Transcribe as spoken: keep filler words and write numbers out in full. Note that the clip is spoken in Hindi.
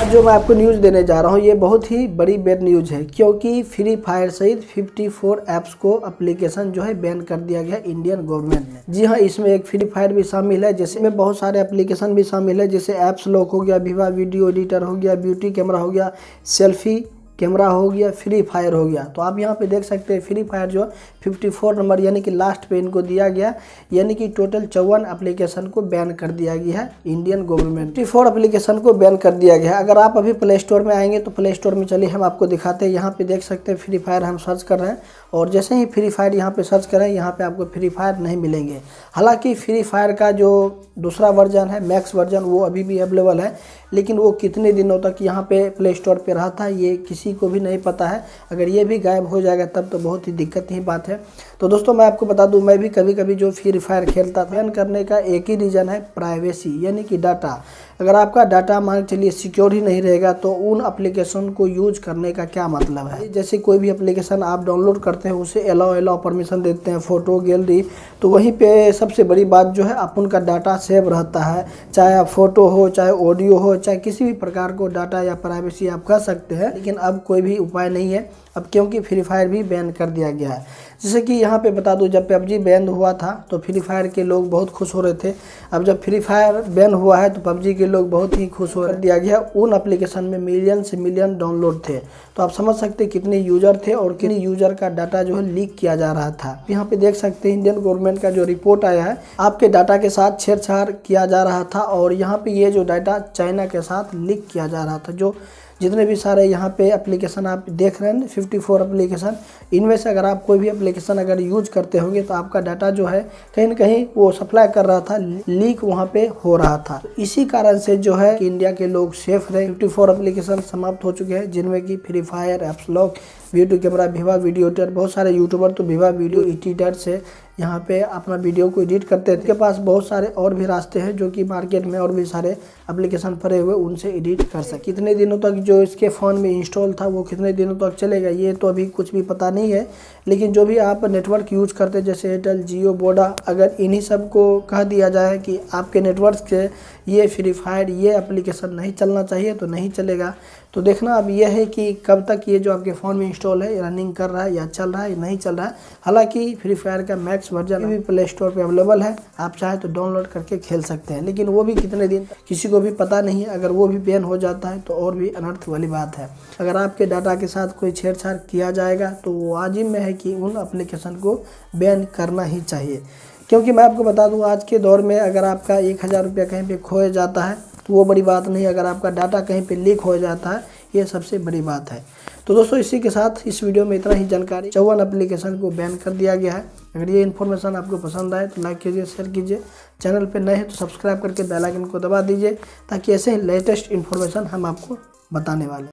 जो मैं आपको न्यूज़ देने जा रहा हूँ ये बहुत ही बड़ी बैड न्यूज़ है, क्योंकि फ्री फायर सहित चौवन ऐप्स को एप्लीकेशन जो है बैन कर दिया गया इंडियन गवर्नमेंट ने। जी हाँ, इसमें एक फ्री फायर भी शामिल है, जिसमें बहुत सारे एप्लीकेशन भी शामिल है, जैसे ऐप्स लॉक हो गया, विवा वीडियो एडिटर हो गया, ब्यूटी कैमरा हो गया, सेल्फी कैमरा हो गया, फ्री फायर हो गया। तो आप यहाँ पे देख सकते हैं फ्री फायर जो चौवन नंबर यानी कि लास्ट पे इनको दिया गया, यानी कि टोटल चौवन एप्लीकेशन को बैन कर दिया गया है इंडियन गवर्नमेंट। चौवन एप्लीकेशन को बैन कर दिया गया है। अगर आप अभी प्ले स्टोर में आएंगे तो प्ले स्टोर में चलिए हम आपको दिखाते हैं। यहाँ पे देख सकते हैं फ्री फायर हम सर्च कर रहे हैं, और जैसे ही फ्री फायर यहाँ पे सर्च करें यहाँ पे आपको फ्री फायर नहीं मिलेंगे। हालांकि फ्री फायर का जो दूसरा वर्जन है, मैक्स वर्जन, वो अभी भी अवेलेबल है, लेकिन वो कितने दिनों तक यहाँ पे प्ले स्टोर पे रहा था ये किसी को भी नहीं पता है। अगर ये भी गायब हो जाएगा तब तो बहुत ही दिक्कत ही बात है। तो दोस्तों मैं आपको बता दूं, मैं भी कभी कभी जो फ्री फायर खेलता था, बैन करने का एक ही रीज़न है, प्राइवेसी, यानी कि डाटा। अगर आपका डाटा मान चलिए सिक्योर ही नहीं रहेगा तो उन एप्लीकेशन को यूज करने का क्या मतलब है। जैसे कोई भी एप्लीकेशन आप डाउनलोड करते हैं उसे अलाउ अलाउ परमिशन देते हैं, फ़ोटो गैलरी, तो वहीं पे सबसे बड़ी बात जो है अपन का डाटा सेव रहता है। चाहे आप फोटो हो, चाहे ऑडियो हो, चाहे किसी भी प्रकार को डाटा या प्राइवेसी आप कर सकते हैं, लेकिन अब कोई भी उपाय नहीं है अब, क्योंकि फ्री फायर भी बैन कर दिया गया है। जैसे कि यहाँ पे बता दूं, जब पबजी बैन हुआ था तो फ्री फायर के लोग बहुत खुश हो रहे थे। अब जब फ्री फायर बैन हुआ है तो पबजी के लोग बहुत ही खुश हो दिया गया। उन एप्लीकेशन में मिलियन से मिलियन डाउनलोड थे, तो आप समझ सकते हैं कितने यूजर थे और कितने यूजर का डाटा जो है लीक किया जा रहा था। यहाँ पे देख सकते हैं इंडियन गवर्नमेंट का जो रिपोर्ट आया है, आपके डाटा के साथ छेड़छाड़ किया जा रहा था, और यहाँ पे ये जो डाटा चाइना के साथ लीक किया जा रहा था। जो जितने भी सारे यहाँ पे एप्लीकेशन आप देख रहे हैं चौवन एप्लीकेशन, इनमें से अगर आप कोई भी एप्लीकेशन अगर यूज करते होंगे तो आपका डाटा जो है कहीं ना कहीं वो सप्लाई कर रहा था, लीक वहाँ पे हो रहा था। तो इसी कारण से जो है कि इंडिया के लोग सेफ रहे। चौवन एप्लीकेशन समाप्त हो चुके हैं, जिनमें कि Free Fire, apps lock, video camera, Viva Video editor. बहुत सारे यूट्यूबर तो विवा वीडियो एडिटर से यहाँ पे अपना वीडियो को एडिट करते हैं। इनके पास बहुत सारे और भी रास्ते हैं जो कि मार्केट में और भी सारे एप्लीकेशन पड़े हुए उनसे एडिट कर सके। कितने दिनों तक जो इसके फ़ोन में इंस्टॉल था वो कितने दिनों तक चलेगा ये तो अभी कुछ भी पता नहीं है, लेकिन जो भी आप नेटवर्क यूज करते हैं जैसे एयरटेल, जियो, वोडा, अगर इन्हीं सब को कह दिया जाए कि आपके नेटवर्क के ये फ्री फायर ये एप्लीकेशन नहीं चलना चाहिए तो नहीं चलेगा। तो देखना अब यह है कि कब तक ये जो आपके फ़ोन में इंस्टॉल है रनिंग कर रहा है या चल रहा है या नहीं चल रहा है। हालांकि फ्री फायर का मैक्स वर्जन भी प्ले स्टोर पे अवेलेबल है, आप चाहे तो डाउनलोड करके खेल सकते हैं, लेकिन वो भी कितने दिन किसी को भी पता नहीं है। अगर वो भी बैन हो जाता है तो और भी अनर्थ वाली बात है। अगर आपके डाटा के साथ कोई छेड़छाड़ किया जाएगा तो वाजिब में है कि उन एप्लीकेशन को बैन करना ही चाहिए। क्योंकि मैं आपको बता दूं, आज के दौर में अगर आपका एक हज़ार रुपया कहीं पे खोया जाता है तो वो बड़ी बात नहीं, अगर आपका डाटा कहीं पे लीक हो जाता है ये सबसे बड़ी बात है। तो दोस्तों इसी के साथ इस वीडियो में इतना ही जानकारी। चौवन एप्लीकेशन को बैन कर दिया गया है। अगर ये इन्फॉर्मेशन आपको पसंद आए तो लाइक कीजिए, शेयर कीजिए। चैनल पे नए हैं तो सब्सक्राइब करके बेल आइकन को दबा दीजिए, ताकि ऐसे ही लेटेस्ट इन्फॉर्मेशन हम आपको बताने वाले हैं।